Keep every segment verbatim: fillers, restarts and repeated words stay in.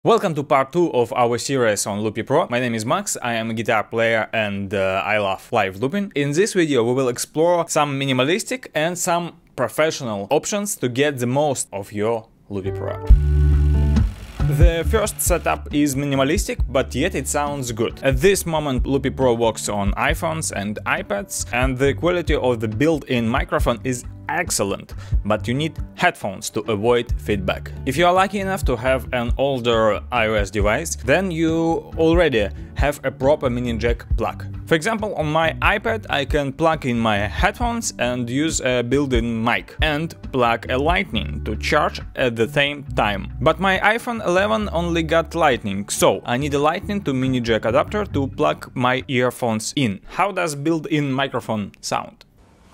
Welcome to part two of our series on Loopy Pro. My name is Max, I am a guitar player and uh, I love live looping. In this video we will explore some minimalistic and some professional options to get the most of your Loopy Pro. The first setup is minimalistic, but yet it sounds good. At this moment Loopy Pro works on iPhones and iPads, and the quality of the built-in microphone is excellent, but you need headphones to avoid feedback. If you are lucky enough to have an older iOS device, then you already have a proper mini jack plug. For example, on my iPad I can plug in my headphones and use a built-in mic, and plug a lightning to charge at the same time. But my iPhone eleven only got lightning, so I need a lightning to mini jack adapter to plug my earphones in. How does built-in microphone sound?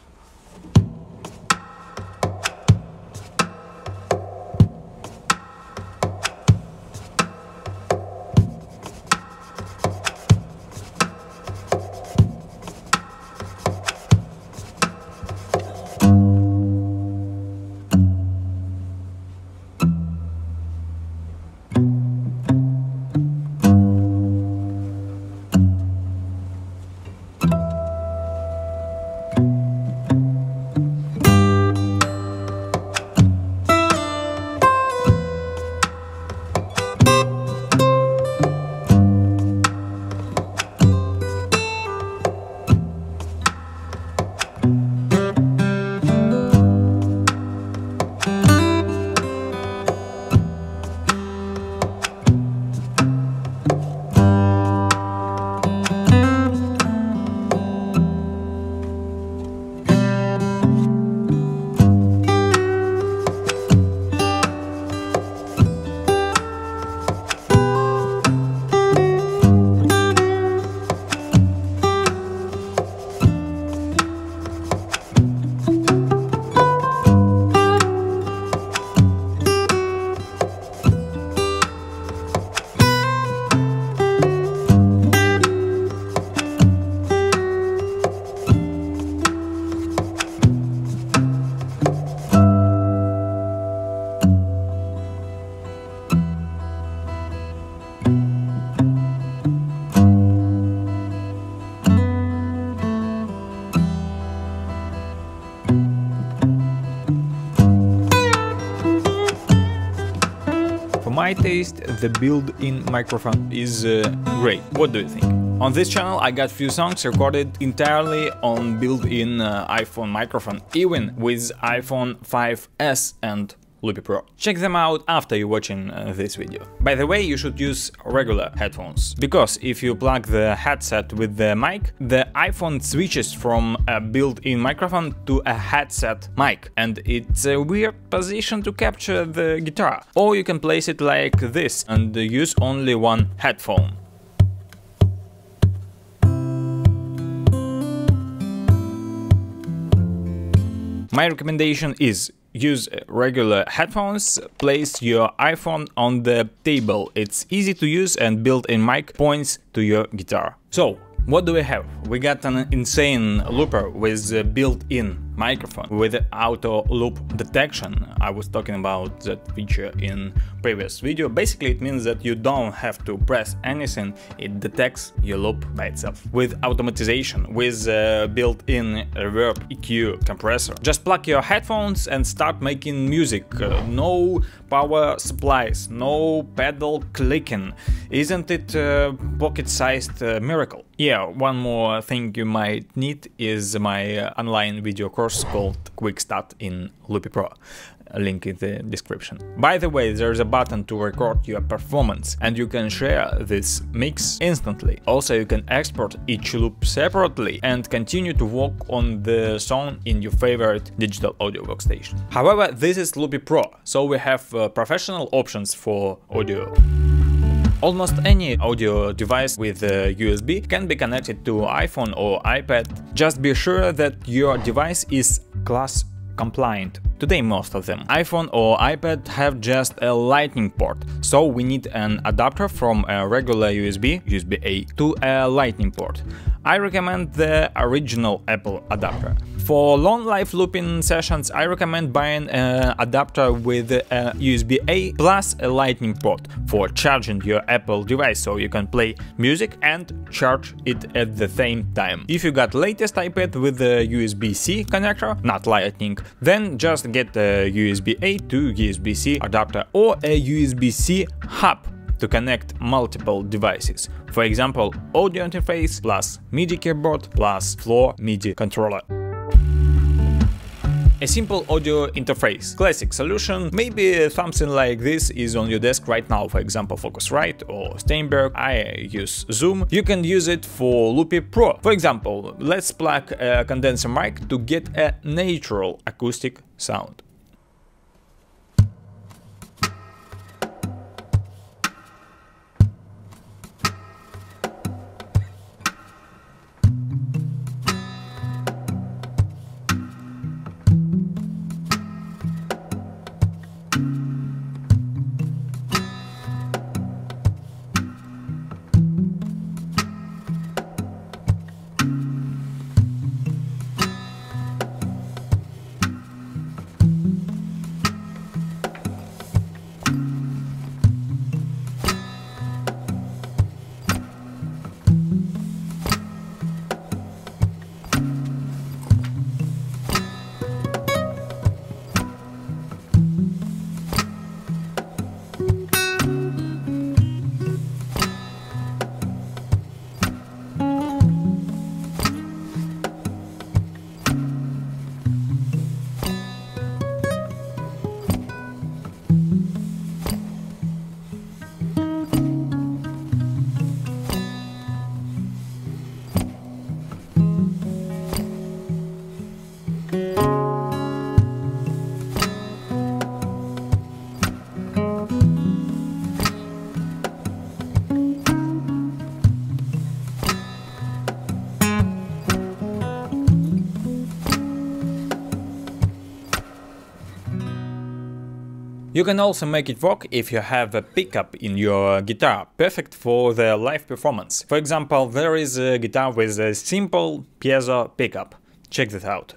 For my taste, the built-in microphone is uh, great. What do you think? On this channel I got few songs recorded entirely on built-in uh, iPhone microphone, even with iPhone five S and Loopy Pro. Check them out after you're watching uh, this video. By the way, you should use regular headphones, because if you plug the headset with the mic, the iPhone switches from a built-in microphone to a headset mic, and it's a weird position to capture the guitar. Or you can place it like this and use only one headphone. My recommendation is use regular headphones, place your iPhone on the table. It's easy to use and built-in mic points to your guitar. So, what do we have? We got an insane looper with a built-in microphone with auto loop detection. I was talking about that feature in previous video. Basically it means that you don't have to press anything, it detects your loop by itself. With automatization, with a built-in reverb E Q compressor. Just plug your headphones and start making music. Uh, no power supplies, no pedal clicking. Isn't it a pocket-sized uh, miracle? Yeah, one more thing you might need is my uh, online video course called Quick Start in Loopy Pro. A link in the description. By the way, there's a button to record your performance, and you can share this mix instantly. Also, you can export each loop separately and continue to work on the song in your favorite digital audio workstation. However, this is Loopy Pro, so we have uh, professional options for audio. Almost any audio device with uh, U S B can be connected to iPhone or iPad. Just be sure that your device is class compliant. Today most of them, iPhone or iPad, have just a lightning port, so we need an adapter from a regular U S B, U S B A, to a lightning port. I recommend the original Apple adapter. For long live looping sessions, I recommend buying an adapter with a U S B A plus a lightning port for charging your Apple device, so you can play music and charge it at the same time. If you got latest iPad with a U S B C connector, not lightning, then just get a U S B A to U S B C adapter or a U S B C hub to connect multiple devices. For example, audio interface plus MIDI keyboard plus floor MIDI controller. A simple audio interface. Classic solution. Maybe something like this is on your desk right now, for example Focusrite or Steinberg. I use Zoom. You can use it for Loopy Pro. For example, let's plug a condenser mic to get a natural acoustic sound. You can also make it work if you have a pickup in your guitar, perfect for the live performance. For example, there is a guitar with a simple piezo pickup. Check that out.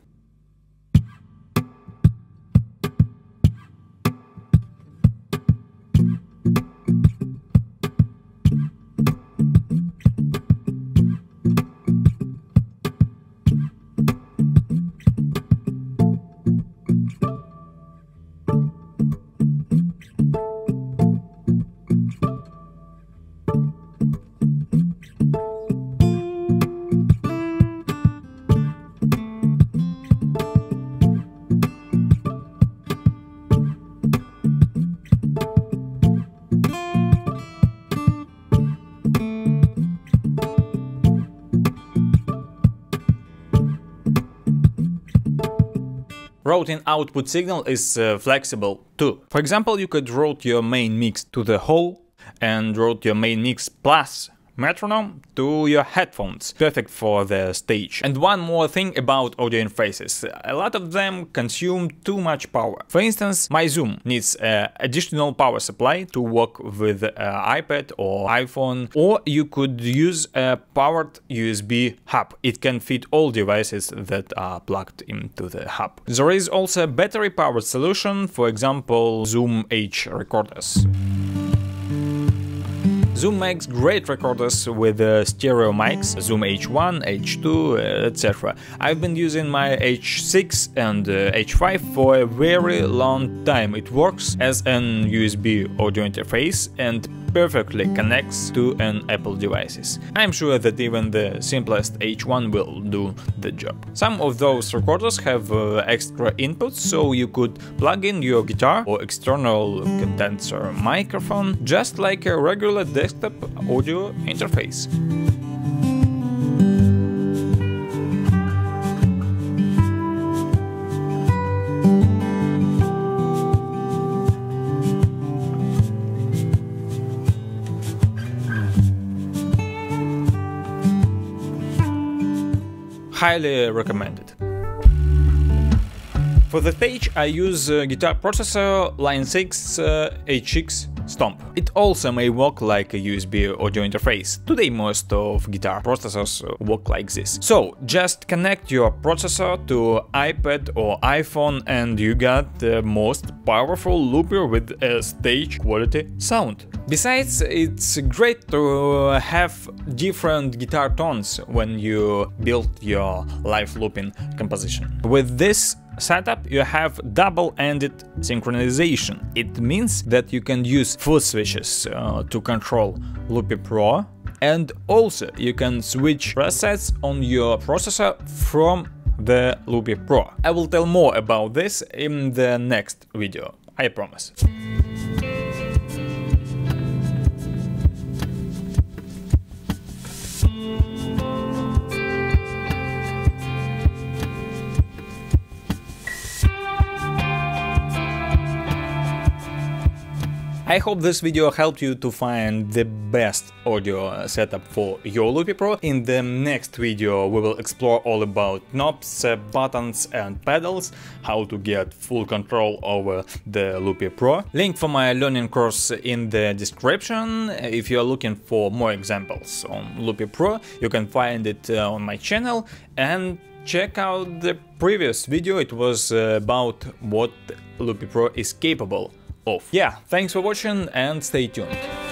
Routing output signal is uh, flexible too. For example, you could route your main mix to the hole and route your main mix plus metronome to your headphones, perfect for the stage. And one more thing about audio interfaces, a lot of them consume too much power. For instance, my Zoom needs an additional power supply to work with an iPad or iPhone, or you could use a powered U S B hub. It can fit all devices that are plugged into the hub. There is also a battery powered solution, for example Zoom H recorders. Zoom makes great recorders with uh, stereo mics, Zoom H one, H two, uh, et cetera. I've been using my H six and uh, H five for a very long time. It works as an U S B audio interface and perfectly connects to an Apple devices. I'm sure that even the simplest H one will do the job. Some of those recorders have uh, extra inputs, so you could plug in your guitar or external condenser microphone, just like a regular desktop audio interface. Highly recommended. For the stage I use uh, guitar processor Line six uh, H X Stomp. It also may work like a U S B audio interface. Today most of guitar processors work like this. So just connect your processor to iPad or iPhone and you got the most powerful looper with a stage quality sound. Besides, it's great to have different guitar tones when you build your live looping composition. With this setup you have double-ended synchronization. It means that you can use foot switches uh, to control Loopy Pro, and also you can switch presets on your processor from the Loopy Pro. I will tell more about this in the next video, I promise. I hope this video helped you to find the best audio setup for your Loopy Pro. In the next video we will explore all about knobs, uh, buttons and pedals, how to get full control over the Loopy Pro. Link for my learning course in the description. If you are looking for more examples on Loopy Pro, you can find it uh, on my channel, and check out the previous video. It was uh, about what Loopy Pro is capable of. Yeah, thanks for watching and stay tuned.